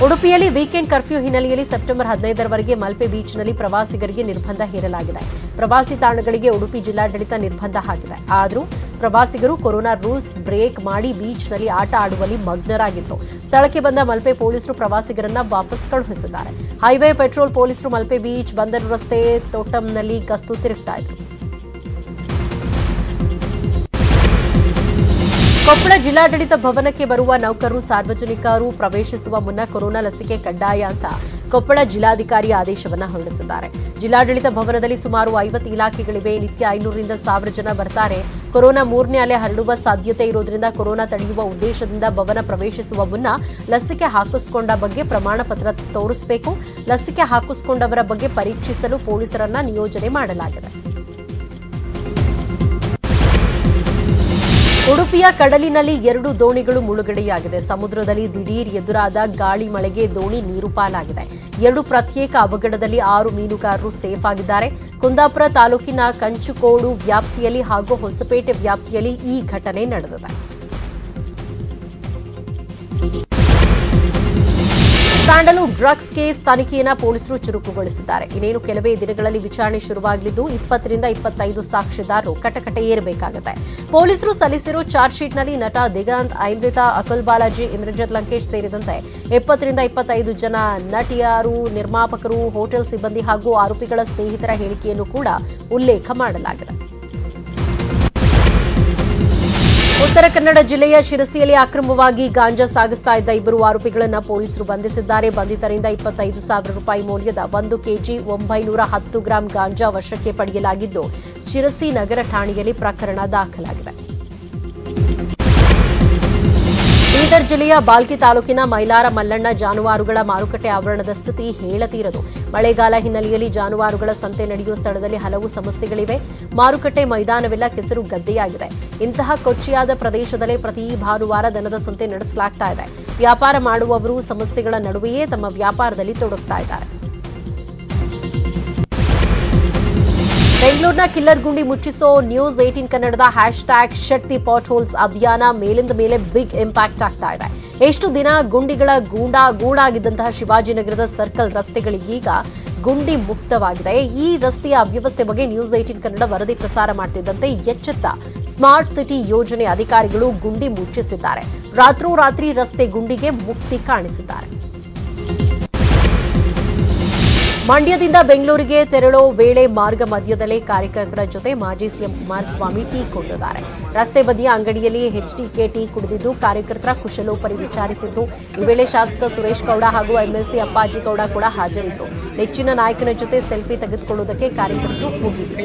ಉಡುಪಿಯಲ್ಲಿ weekend curfew ಹಿನ್ನೆಲೆಯಲ್ಲಿ September 15ರವರೆಗೆ ಮಲ್ಪೆ ಬೀಚ್ನಲ್ಲಿ ಪ್ರವಾಸಿಗರಿಗೆ ನಿರ್ಬಂಧ ಹೇರಲಾಗಿದೆ. ಪ್ರವಾಸಿ ತಾಣಗಳಿಗೆ ಉಡುಪಿ ಜಿಲ್ಲಾಡಳಿತ ನಿರ್ಬಂಧ ಹಾಕಿದೆ. ಆದರೂ ಪ್ರವಾಸಿಗರು ಕೊರೋನಾ ರೂಲ್ಸ್ ಬ್ರೇಕ್ ಮಾಡಿ ಬೀಚ್ನಲ್ಲಿ ಆಟ ಆಡುವಲ್ಲಿ ಮಗ್ನರಾಗಿದ್ದು, ಸ್ಥಳಕ್ಕೆ ಬಂದ ಮಲ್ಪೆ ಪೊಲೀಸರು ಪ್ರವಾಸಿಗರನ್ನ ವಾಪಸ್ ಕಳುಹಿಸಿದ್ದಾರೆ. ಹೈವೇ ಪೆಟ್ರೋಲ್ ಪೊಲೀಸರು ಮಲ್ಪೆ ಬೀಚ್, ಬಂದರು ರಸ್ತೆ, ತೋಟಂನಲ್ಲಿ ಗಸ್ತು ತಿರುಗ್ತಾ ಇದ್ರು. ಕೊಪ್ಪಳ ಜಿಲ್ಲಾಡಳಿತ ಭವನಕ್ಕೆ ಬರುವ ನೌಕರರು, ಸಾರ್ವಜನಿಕರು ಪ್ರವೇಶಿಸುವ ಮುನ್ನ ಕೊರೋನಾ ಲಸಿಕೆ ಕಡ್ಡಾಯ ಅಂತ ಕೊಪ್ಪಳ ಜಿಲ್ಲಾಧಿಕಾರಿ ಆದೇಶವನ್ನು ಹೊರಡಿಸಿದ್ದಾರೆ. ಜಿಲ್ಲಾಡಳಿತ ಭವನದಲ್ಲಿ ಸುಮಾರು 50 ಇಲಾಖೆಗಳಿವೆ. ನಿತ್ಯ 500ರಿಂದ 1000 ಜನ ಬರ್ತಾರೆ. ಕೊರೋನಾ 3ನೇ ಅಲೆ ಹರಡುವ ಸಾಧ್ಯತೆ ಇರೋದ್ರಿಂದ ಕೊರೋನಾ ತಡೆಯುವ ಉದ್ದೇಶದಿಂದ ಭವನ ಪ್ರವೇಶಿಸುವ ಮುನ್ನ ಲಸಿಕೆ ಹಾಕಿಸಿಕೊಂಡ ಬಗ್ಗೆ ಪ್ರಮಾಣ ಪತ್ರ ತೋರಿಸಬೇಕು. ಲಸಿಕೆ ಹಾಕಿಸಿಕೊಂಡವರ ಬಗ್ಗೆ ಪರೀಕ್ಷಿಸಲು ಪೊಲೀಸರನ್ನ ನಿಯೋಜನೆ ಮಾಡಲಾಗಿದೆ. ಉಡುಪಿಯ ಕಡಲಿನಲ್ಲಿ 2 ದೋಣಿಗಳು ಮುಳುಗಡೆಯಾಗಿದೆ. ಸಮುದ್ರದಲ್ಲಿ ದಿಢೀರ್ ಎದುರಾದ ಗಾಳಿ ಮಳೆಗೆ ದೋಣಿ ನೀರು ಪಾಲಾಗಿದೆ. 2 ಪ್ರತ್ಯೇಕ ಅವಘಡದಲ್ಲಿ 6 ಮೀನುಗಾರರು ಸೇಫ್ ಆಗಿದ್ದಾರೆ. ಕುಂದಾಪುರ ತಾಲೂಕಿನ ಕಂಚುಕೋಡು ವ್ಯಾಪ್ತಿಯಲ್ಲಿ ಹಾಗೂ ಹೊಸಪೇಟೆ ವ್ಯಾಪ್ತಿಯಲ್ಲಿ ಈ ಘಟನೆ ನಡೆದಿದೆ. ಸ್ಯಾಂಡಲ್ವುಡ್ ಡ್ರಗ್ಸ್ ಕೇಸ್ ತನಿಖೆಯನ್ನು ಪೊಲೀಸರು ಚುರುಕುಗೊಳಿಸಿದ್ದಾರೆ. ಇನ್ನೇನು ಕೆಲವೇ ದಿನಗಳಲ್ಲಿ ವಿಚಾರಣೆ ಶುರುವಾಗಲಿದ್ದು 20ರಿಂದ 25 ಸಾಕ್ಷಿದಾರರು ಕಟಕಟೆ ಏರಬೇಕಾಗುತ್ತೆ. ಪೊಲೀಸರು ಸಲ್ಲಿಸಿರುವ ಚಾರ್ಜ್ ಶೀಟ್ನಲ್ಲಿ ನಟ ದಿಗಂತ್, ಐಂದ್ರಿತಾ, ಅಕುಲ್ ಬಾಲಾಜಿ, ಇಂದ್ರಜಿತ್ ಲಂಕೇಶ್ ಸೇರಿದಂತೆ 20ರಿಂದ 25 ಜನ ನಟಿಯರು, ನಿರ್ಮಾಪಕರು, ಹೋಟೆಲ್ ಸಿಬ್ಬಂದಿ ಹಾಗೂ ಆರೋಪಿಗಳ ಸ್ನೇಹಿತರ ಹೇಳಿಕೆಯನ್ನು ಕೂಡ ಉಲ್ಲೇಖ ಮಾಡಲಾಗಿದೆ. ಉತ್ತರ ಕನ್ನಡ ಜಿಲ್ಲೆಯ ಶಿರಸಿಯಲ್ಲಿ ಅಕ್ರಮವಾಗಿ ಗಾಂಜಾ ಸಾಗಿಸ್ತಾ ಇದ್ದ 2 ಆರೋಪಿಗಳನ್ನು ಪೊಲೀಸರು ಬಂಧಿಸಿದ್ದಾರೆ. ಬಂಧಿತರಿಂದ 25,000 ರೂಪಾಯಿ ಮೌಲ್ಯದ 1 ಕೆಜಿ 910 ಗ್ರಾಂ ಗಾಂಜಾ ವಶಕ್ಕೆ ಪಡೆಯಲಾಗಿದ್ದು, ಶಿರಸಿ ನಗರ ಠಾಣೆಯಲ್ಲಿ ಪ್ರಕರಣ ದಾಖಲಾಗಿದೆ. ಬೀದರ್ ಜಿಲ್ಲೆಯ ಬಾಲ್ಕಿ ತಾಲೂಕಿನ ಮೈಲಾರ ಮಲ್ಲಣ್ಣ ಜಾನುವಾರುಗಳ ಮಾರುಕಟ್ಟೆ ಆವರಣದ ಸ್ಥಿತಿ ಹೇಳತೀರದು. ಮಳೆಗಾಲ ಹಿನ್ನೆಲೆಯಲ್ಲಿ ಜಾನುವಾರುಗಳ ಸಂತೆ ನಡೆಯುವ ಸ್ಥಳದಲ್ಲಿ ಹಲವು ಸಮಸ್ಯೆಗಳಿವೆ. ಮಾರುಕಟ್ಟೆ ಮೈದಾನವೆಲ್ಲ ಕೆಸರು ಗದ್ದೆಯಾಗಿದೆ. ಇಂತಹ ಕೊಚ್ಚಿಯಾದ ಪ್ರದೇಶದಲ್ಲೇ ಪ್ರತಿ ಭಾನುವಾರ ದನದ ಸಂತೆ ನಡೆಸಲಾಗ್ತಾ ಇದೆ. ವ್ಯಾಪಾರ ಮಾಡುವವರು ಸಮಸ್ಯೆಗಳ ನಡುವೆಯೇ ತಮ್ಮ ವ್ಯಾಪಾರದಲ್ಲಿ ತೊಡಗ್ತಾ ಇದ್ದಾರೆ. ಬೆಂಗಳೂರಿನ ಕಿಲ್ಲರ್ ಗುಂಡಿ ಮುಚ್ಚಿಸೋ ನ್ಯೂಸ್ 18 ಕನ್ನಡದ hashtag shut the potholes ಅಭಿಯಾನ ಮೇಲಿಂದ ಮೇಲೆ ಬಿಗ್ ಇಂಪ್ಯಾಕ್ಟ್ ಆಗ್ತಾ ಇದೆ. ಎಷ್ಟು ದಿನ ಗುಂಡಿಗಳ ಗೂಡಾಗಿದ್ದಂತಹ ಶಿವಾಜಿನಗರದ ಸರ್ಕಲ್ ರಸ್ತೆಗಳಿಗೀಗ ಗುಂಡಿ ಮುಕ್ತವಾಗಿದೆ. ಈ ರಸ್ತೆಯ ಅವ್ಯವಸ್ಥೆ ಬಗ್ಗೆ ನ್ಯೂಸ್ 18 ಕನ್ನಡ ವರದಿ ಪ್ರಸಾರ ಮಾಡ್ತಿದ್ದಂತೆ ಎಚ್ಚೆತ್ತ ಸ್ಮಾರ್ಟ್ ಸಿಟಿ ಯೋಜನೆ ಅಧಿಕಾರಿಗಳು ಗುಂಡಿ ಮುಚ್ಚಿಸಿದ್ದಾರೆ. ರಾತ್ರೋರಾತ್ರಿ ರಸ್ತೆ ಗುಂಡಿಗೆ ಮುಕ್ತಿ ಕಾಣಿಸಿದ್ದಾರೆ. ಮಂಡ್ಯದಿಂದ ಬೆಂಗಳೂರಿಗೆ ತೆರಳೋ ವೇಳೆ ಮಾರ್ಗ ಮಧ್ಯದಲ್ಲೇ ಕಾರ್ಯಕರ್ತರ ಜೊತೆ ಮಾಜಿ ಸಿಎಂ ಕುಮಾರಸ್ವಾಮಿ ಟೀ ಕುಡಿದಿದ್ದಾರೆ. ರಸ್ತೆ ಬದಿಯ ಅಂಗಡಿಯಲ್ಲಿ ಎಚ್ಡಿಕೆ ಟೀ ಕುಡಿದಿದ್ದು ಕಾರ್ಯಕರ್ತರ ಕುಶಲೋಪರಿ ವಿಚಾರಿಸಿದ್ರು. ಈ ವೇಳೆ ಶಾಸಕ ಸುರೇಶ್ ಗೌಡ ಹಾಗೂ ಎಂಎಲ್ಸಿ ಅಪ್ಪಾಜಿ ಗೌಡ ಕೂಡ ಹಾಜರಿದ್ದರು. ನೆಚ್ಚಿನ ನಾಯಕನ ಜೊತೆ ಸೆಲ್ಫಿ ತೆಗೆದುಕೊಳ್ಳುವುದಕ್ಕೆ ಕಾರ್ಯಕರ್ತರು ಹೋಗಿದ್ರು.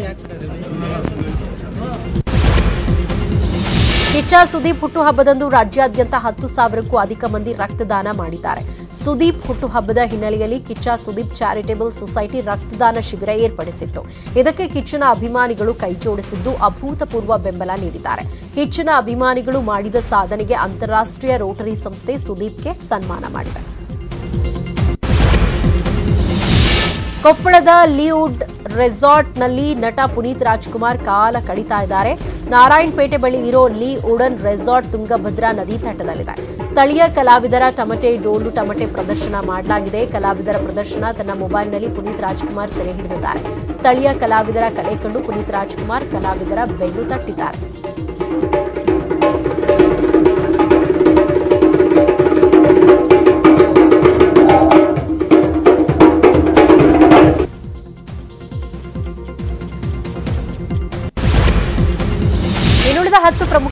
ಕಿಚ್ಚ ಸುದೀಪ್ ಹುಟ್ಟುಹಬ್ಬದಂದು ರಾಜ್ಯಾದ್ಯಂತ 10,000ಕ್ಕೂ ಅಧಿಕ ಮಂದಿ ರಕ್ತದಾನ ಮಾಡಿದ್ದಾರೆ. ಸುದೀಪ್ ಹುಟ್ಟುಹಬ್ಬದ ಹಿನ್ನೆಲೆಯಲ್ಲಿ ಕಿಚ್ಚ ಸುದೀಪ್ ಚಾರಿಟೇಬಲ್ ಸೊಸೈಟಿ ರಕ್ತದಾನ ಶಿಬಿರ ಏರ್ಪಡಿಸಿತ್ತು. ಇದಕ್ಕೆ ಕಿಚ್ಚನ ಅಭಿಮಾನಿಗಳು ಕೈಜೋಡಿಸಿದ್ದು ಅಭೂತಪೂರ್ವ ಬೆಂಬಲ ನೀಡಿದ್ದಾರೆ. ಕಿಚ್ಚನ ಅಭಿಮಾನಿಗಳು ಮಾಡಿದ ಸಾಧನೆಗೆ ಅಂತಾರಾಷ್ಟ್ರೀಯ ರೋಟರಿ ಸಂಸ್ಥೆ ಸುದೀಪ್ಗೆ ಸನ್ಮಾನ ಮಾಡಿದೆ. ಕೊಪ್ಪಳದ ಲೀವುಡ್ ರೆಸಾರ್ಟ್ನಲ್ಲಿ ನಟ ಪುನೀತ್ ರಾಜ್ಕುಮಾರ್ ಕಾಲ ಕಳೀತಾ ಇದ್ದಾರೆ. ನಾರಾಯಣಪೇಟೆ ಬಳಿ ಇರೋ ಲೀ ವುಡನ್ ರೆಸಾರ್ಟ್ ತುಂಗಭದ್ರಾ ನದಿ ತಟದಲ್ಲಿದೆ. ಸ್ಥಳೀಯ ಕಲಾವಿದರ ತಮಟೆ, ಡೋಲು ತಮಟೆ ಪ್ರದರ್ಶನ ಮಾಡಲಾಗಿದೆ. ಕಲಾವಿದರ ಪ್ರದರ್ಶನ ತನ್ನ ಮೊಬೈಲ್ನಲ್ಲಿ ಪುನೀತ್ ರಾಜ್ಕುಮಾರ್ ಸೆರೆ ಹಿಡಿದಿದ್ದಾರೆ. ಸ್ಥಳೀಯ ಕಲಾವಿದರ ಕಲೆ ಕಂಡು ಪುನೀತ್ ರಾಜ್ಕುಮಾರ್ ಕಲಾವಿದರ ಬೆನ್ನು ತಟ್ಟಿದ್ದಾರೆ. ಇನ್ನುಳಿದ 10 ಪ್ರಮುಖ